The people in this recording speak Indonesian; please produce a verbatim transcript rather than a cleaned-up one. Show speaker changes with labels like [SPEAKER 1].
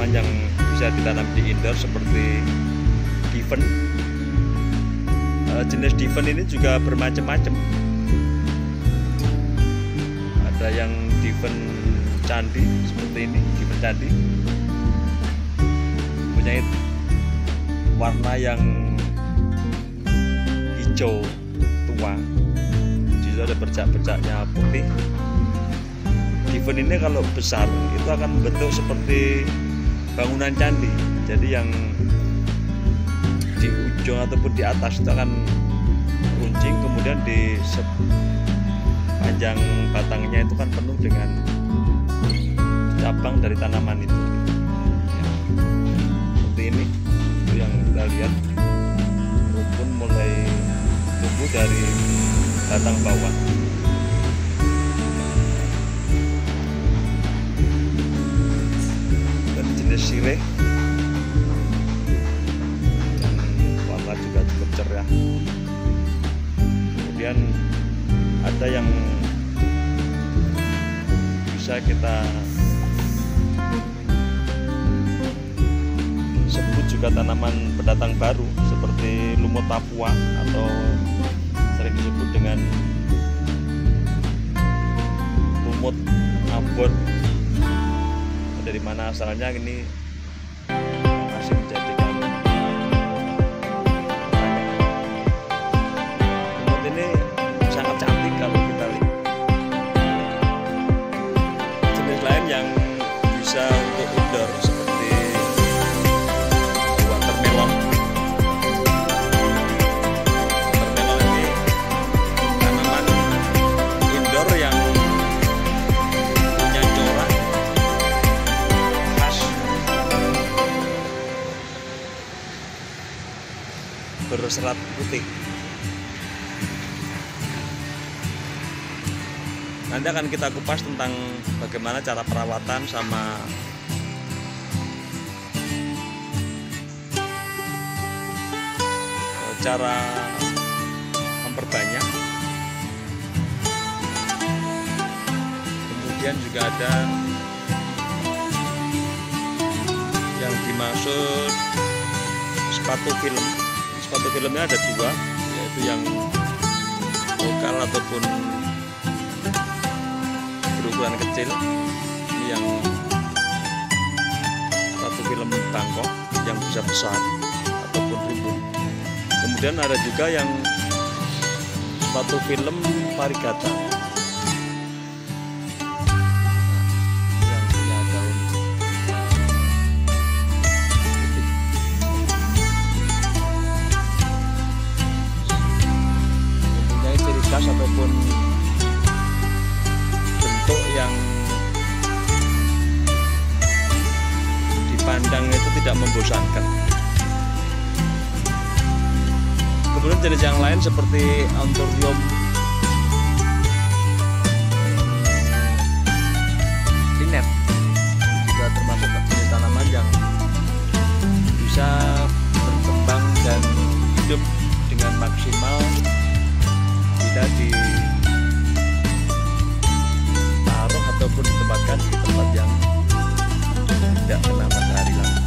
[SPEAKER 1] tanaman yang bisa ditanam di indoor seperti diven. Jenis diven ini juga bermacam-macam. Ada yang diven candi seperti ini, diven candi, punya warna yang hijau tua, jadi ada bercak-bercaknya putih. Diven ini kalau besar itu akan membentuk seperti bangunan candi. Jadi yang di ujung ataupun di atas itu akan runcing, kemudian di sepanjang batangnya itu kan penuh dengan cabang dari tanaman itu. Ya. Seperti ini, itu yang kita lihat, rumpun mulai tumbuh dari batang bawah. Dan jenis sirih juga cukup cerah. Kemudian ada yang bisa kita sebut juga tanaman pendatang baru seperti lumut Papua atau sering disebut dengan lumut Ambon. Dari mana asalnya ini masih menjadikan yang bisa untuk indoor seperti watermelon. Watermelon ini tanaman indoor yang punya corak khas berserat putih. Nanti akan kita kupas tentang bagaimana cara perawatan sama cara memperbanyak. Kemudian juga ada yang dimaksud sepatu film. Sepatu filmnya ada dua, yaitu yang lokal ataupun berukuran kecil. Ini yang satu film Bangkok yang bisa besar ataupun rimbun. Kemudian ada juga yang sepatu film Varigata yang punya daun putih. Mempunyai ciri khas ataupun yang dipandang itu tidak membosankan. Kemudian jenis yang lain seperti Anthurium linet juga termasuk jenis tanaman yang bisa berkembang dan hidup dengan maksimal bila di ataupun ditempatkan di tempat yang tidak kena matahari langsung.